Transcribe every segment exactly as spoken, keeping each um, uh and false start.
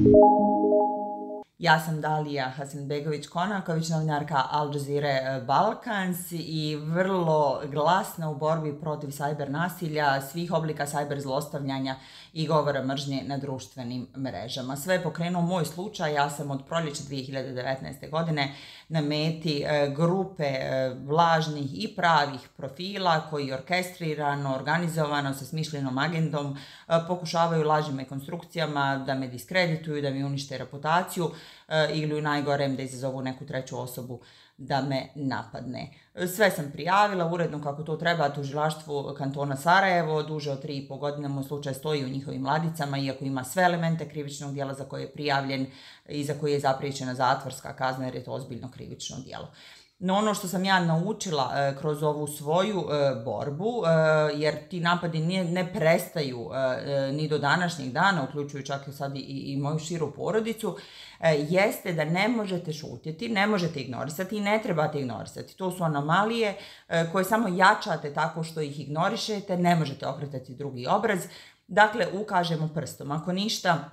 Ja sam Dalija Hasanbegović-Konaković, novinarka Al Jazeera Balkans i vrlo glasna u borbi protiv sajber nasilja, svih oblika sajber zlostavljanja i govora mržnje na društvenim mrežama. Sve je pokrenuo moj slučaj, ja sam od proljeća dvije hiljade devetnaeste. godine na meti grupe lažnih i pravih profila koji orkestrirano, organizovano, sa smišljenom agendom pokušavaju lažima i konstrukcijama da me diskredituju, da mi unište reputaciju ili u najgorem da izazovu neku treću osobu da me napadne. Sve sam prijavila uredno kako to treba tužilaštvu kantona Sarajevo, duže od tri i po godine moj slučaj stoji u njihovim ladicama, iako ima sve elemente krivičnog djela za koje je prijavljen i za koje je zapriječena zatvorska kazna jer je to ozbiljno krivično djelo. No ono što sam ja naučila e, kroz ovu svoju e, borbu, e, jer ti napadi nije, ne prestaju e, ni do današnjeg dana, uključuju čak i sad i, i moju širu porodicu, e, jeste da ne možete šutjeti, ne možete ignorisati i ne trebate ignorisati. To su anomalije e, koje samo jačate tako što ih ignorišete, ne možete okretati drugi obraz. Dakle, ukažemo prstom. Ako ništa,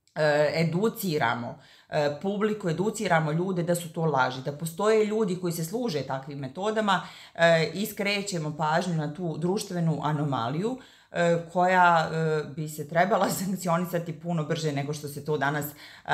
educiramo publiku, educiramo ljude da su to laži, da postoje ljudi koji se služe takvim metodama i skrećemo pažnju na tu društvenu anomaliju koja bi se trebala sankcionisati puno brže nego što se to danas,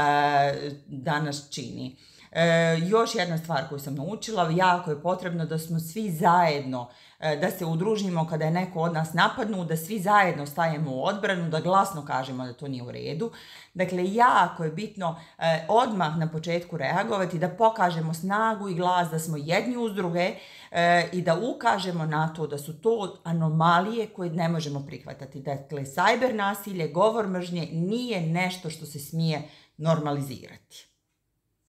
danas čini. E, još jedna stvar koju sam naučila, jako je potrebno da smo svi zajedno, e, da se udružimo kada je neko od nas napadnu, da svi zajedno stajemo u odbranu, da glasno kažemo da to nije u redu. Dakle, jako je bitno e, odmah na početku reagovati, da pokažemo snagu i glas, da smo jedni uz druge e, i da ukažemo na to da su to anomalije koje ne možemo prihvatati. Dakle, sajber nasilje, govor mržnje nije nešto što se smije normalizirati.